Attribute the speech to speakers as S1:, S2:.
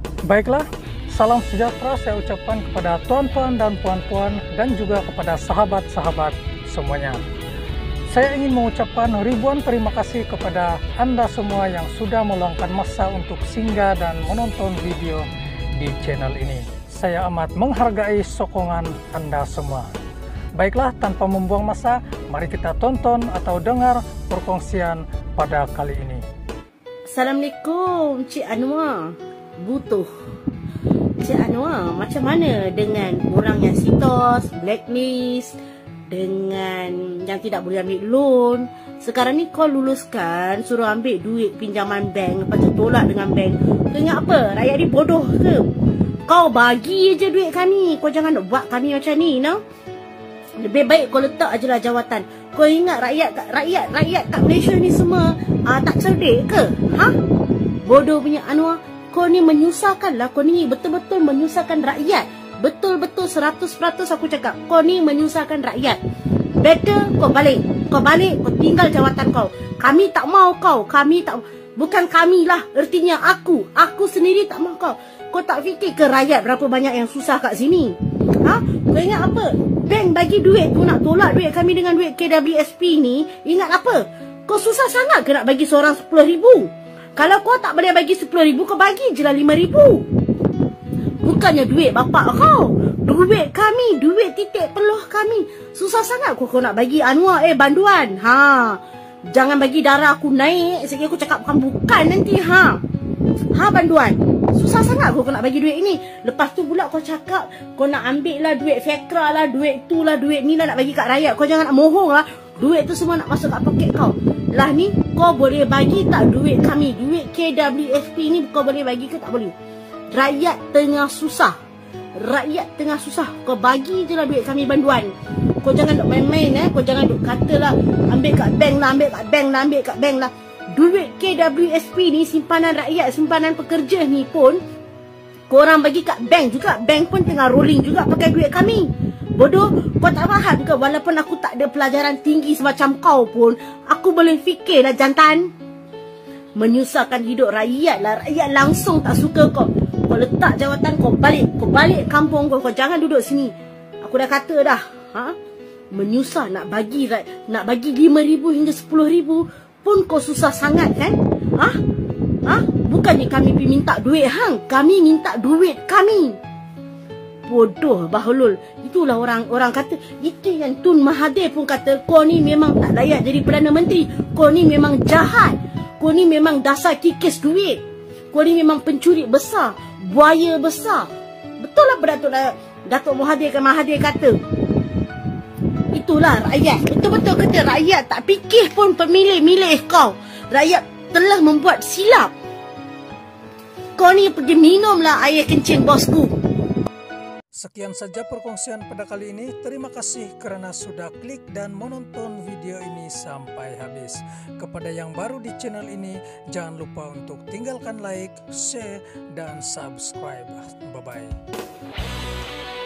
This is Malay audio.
S1: Baiklah, salam sejahtera saya ucapkan kepada tuan-tuan dan puan-puan dan juga kepada sahabat-sahabat semuanya. Saya ingin mengucapkan ribuan terima kasih kepada Anda semua yang sudah meluangkan masa untuk singgah dan menonton video di channel ini. Saya amat menghargai sokongan Anda semua. Baiklah, tanpa membuang masa, mari kita tonton atau dengar perkongsian pada kali ini.
S2: Assalamualaikum, Cik Anwar. Butuh Cik Anwar, macam mana dengan orang yang sitos, blacklist, dengan yang tidak boleh ambil loan? Sekarang ni kau luluskan, suruh ambil duit pinjaman bank, lepas tu tolak dengan bank. Kau ingat apa? Rakyat ni bodoh ke? Kau bagi je duit kami, kau jangan nak buat kami macam ni, no? Lebih baik kau letak ajalah jawatan. Kau ingat rakyat kat Malaysia ni semua tak cerdik ke? Ha? Bodoh punya Anwar. Kau ni menyusahkan lah. Kau ni betul-betul menyusahkan rakyat. Betul-betul 100% aku cakap. Kau ni menyusahkan rakyat. Better kau balik. Kau balik, kau tinggal jawatan kau. Kami tak mau kau. Kami tak. Bukan kami lah. Ertinya aku. Aku sendiri tak mau kau. Kau tak fikir ke rakyat berapa banyak yang susah kat sini? Ha? Kau ingat apa? Bank bagi duit. Kau nak tolak duit kami dengan duit KWSP ni. Ingat apa? Kau susah sangat ke nak bagi seorang 10,000? Kalau kau tak boleh bagi 10,000, kau bagi je lah 5,000. Bukannya duit bapak kau. Duit kami, duit titik peluh kami. Susah sangat kau nak bagi Anwar banduan. Ha. Jangan bagi darah aku naik. Sekali aku cakap bukan nanti. Ha. Ha banduan. Susah sangat kau nak bagi duit ini. Lepas tu pula kau cakap kau nak ambil lah duit Fekra lah, duit tu lah, duit ni lah nak bagi kat rakyat. Kau jangan nak mohong lah. Duit tu semua nak masuk kat poket kau. Lah ni kau boleh bagi tak duit kami? Duit KWSP ni kau boleh bagi ke tak boleh? Rakyat tengah susah. Rakyat tengah susah. Kau bagi je lah duit kami banduan. Kau jangan duk main-main Kau jangan duk katalah ambil kat bank lah, ambil kat bank lah, ambil kat bank lah. Duit KWSP ni, simpanan rakyat, simpanan pekerja ni pun korang bagi kat bank juga. Bank pun tengah rolling juga pakai duit kami. Bodoh, kau tak faham ke? Walaupun aku tak ada pelajaran tinggi semacam kau pun, aku boleh fikirlah jantan. Menyusahkan hidup rakyat lah. Rakyat langsung tak suka kau. Kau letak jawatan kau balik. Kau balik kampung kau. Kau jangan duduk sini. Aku dah kata dah. Ha? Menyusah nak bagi 5,000 hingga 10,000 pun kau susah sangat kan? Ha? Ha? Bukannya kami pergi minta duit hang. Kami minta duit kami. Bodoh bahlul. Itulah orang kata. Itu yang Tun Mahathir pun kata, kau ni memang tak layak jadi Perdana Menteri. Kau ni memang jahat. Kau ni memang dasar kikis duit. Kau ni memang pencuri besar, buaya besar. Betul lah Datuk Mahathir kata. Itulah rakyat. Betul-betul kata rakyat tak fikir pun pemilih-milih kau. Rakyat telah membuat silap. Kau ni pergi minumlah air kencing bosku.
S1: Sekian saja perkongsian pada kali ini. Terima kasih kerana sudah klik dan menonton video ini sampai habis. Kepada yang baru di channel ini, jangan lupa untuk tinggalkan like, share, dan subscribe. Bye-bye.